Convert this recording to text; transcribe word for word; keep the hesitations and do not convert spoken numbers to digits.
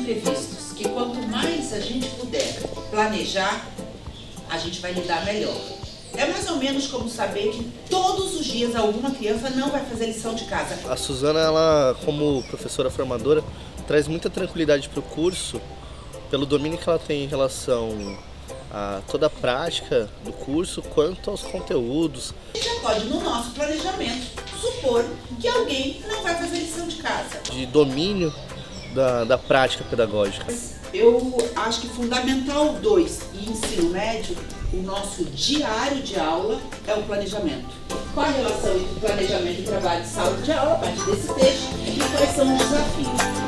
imprevistos, que quanto mais a gente puder planejar, a gente vai lidar melhor. É mais ou menos como saber que todos os dias alguma criança não vai fazer lição de casa. A Suzana, ela, como professora formadora, traz muita tranquilidade para o curso, pelo domínio que ela tem em relação a toda a prática do curso, quanto aos conteúdos. A gente já pode, no nosso planejamento, supor que alguém não vai fazer lição de casa. De domínio da, da prática pedagógica. Eu acho que Fundamental dois e Ensino Médio, o nosso diário de aula é o planejamento. Qual a relação entre planejamento e trabalho de sala de aula a partir desse texto e quais são os desafios?